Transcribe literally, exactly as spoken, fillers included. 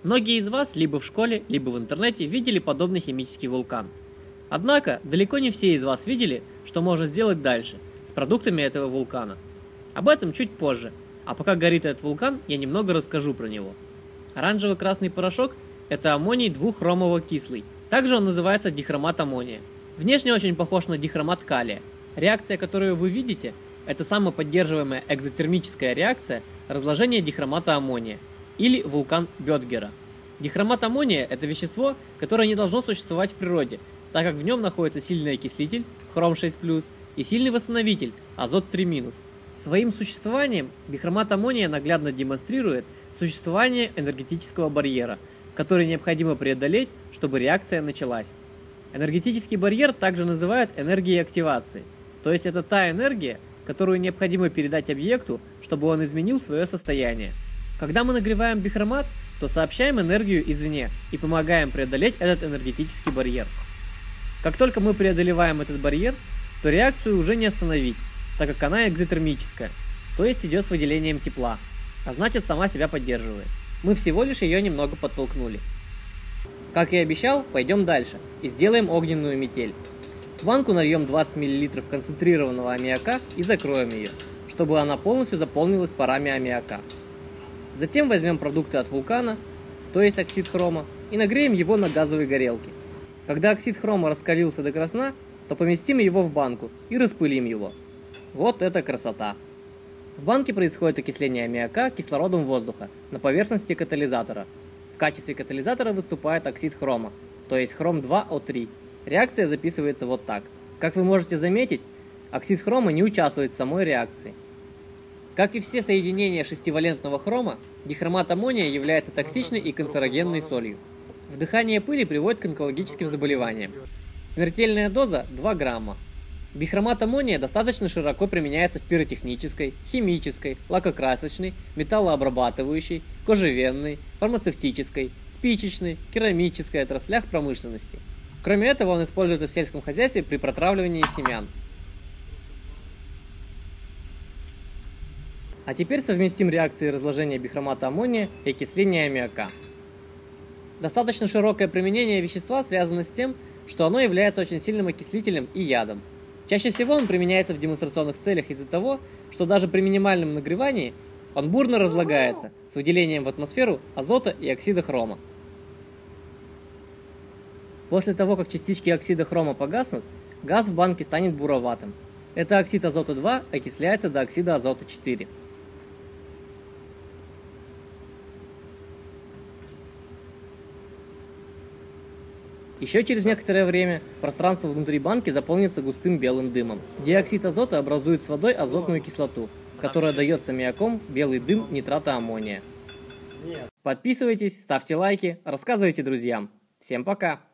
Многие из вас либо в школе, либо в интернете видели подобный химический вулкан. Однако, далеко не все из вас видели, что можно сделать дальше с продуктами этого вулкана. Об этом чуть позже, а пока горит этот вулкан, я немного расскажу про него. Оранжево-красный порошок – это аммоний двуххромово-кислый. Также он называется дихромат аммония. Внешне очень похож на дихромат калия. Реакция, которую вы видите, это самоподдерживаемая экзотермическая реакция разложения дихромата аммония, или вулкан Бёдгера. Дихромат аммония – это вещество, которое не должно существовать в природе, так как в нем находится сильный окислитель, хром шесть плюс, и сильный восстановитель, азот три минус. Своим существованием дихромат аммония наглядно демонстрирует существование энергетического барьера, который необходимо преодолеть, чтобы реакция началась. Энергетический барьер также называют энергией активации, то есть это та энергия, которую необходимо передать объекту, чтобы он изменил свое состояние. Когда мы нагреваем дихромат, то сообщаем энергию извне и помогаем преодолеть этот энергетический барьер. Как только мы преодолеваем этот барьер, то реакцию уже не остановить, так как она экзотермическая, то есть идет с выделением тепла, а значит сама себя поддерживает. Мы всего лишь ее немного подтолкнули. Как и обещал, пойдем дальше и сделаем огненную метель. В банку нальем двадцать миллилитров концентрированного аммиака и закроем ее, чтобы она полностью заполнилась парами аммиака. Затем возьмем продукты от вулкана, то есть оксид хрома, и нагреем его на газовой горелке. Когда оксид хрома раскалился до красна, то поместим его в банку и распылим его. Вот это красота! В банке происходит окисление аммиака кислородом воздуха на поверхности катализатора. В качестве катализатора выступает оксид хрома, то есть хром два О три. Реакция записывается вот так. Как вы можете заметить, оксид хрома не участвует в самой реакции. Как и все соединения шестивалентного хрома, дихромат аммония является токсичной и канцерогенной солью. Вдыхание пыли приводит к онкологическим заболеваниям. Смертельная доза два грамма. Бихромат аммония достаточно широко применяется в пиротехнической, химической, лакокрасочной, металлообрабатывающей, кожевенной, фармацевтической, спичечной, керамической отраслях промышленности. Кроме этого, он используется в сельском хозяйстве при протравливании семян. А теперь совместим реакции разложения бихромата аммония и окисления аммиака. Достаточно широкое применение вещества связано с тем, что оно является очень сильным окислителем и ядом. Чаще всего он применяется в демонстрационных целях из-за того, что даже при минимальном нагревании он бурно разлагается с выделением в атмосферу азота и оксида хрома. После того, как частички оксида хрома погаснут, газ в банке станет буроватым. Это оксид азота два окисляется до оксида азота четыре. Еще через некоторое время пространство внутри банки заполнится густым белым дымом. Диоксид азота образует с водой азотную кислоту, которая дает с аммиаком белый дым нитрата аммония. Подписывайтесь, ставьте лайки, рассказывайте друзьям. Всем пока!